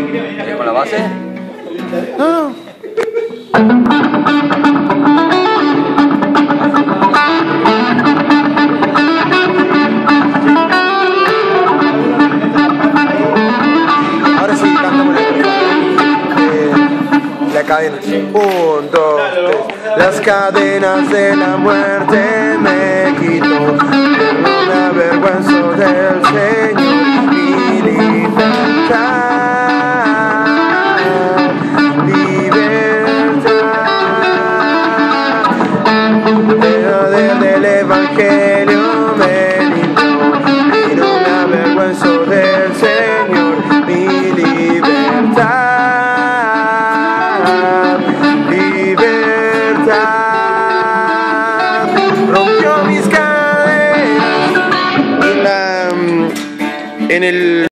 ¿Con la base? No. Ahora sí, cantamos la cadena. 1, 2, 3. Las cadenas de la muerte me quitó. No me avergüenzo del Señor, mi libertad, libertad. El poder del Evangelio me limpió y no me avergüenzo del Señor, mi libertad, libertad. Rompió mis cadenas en el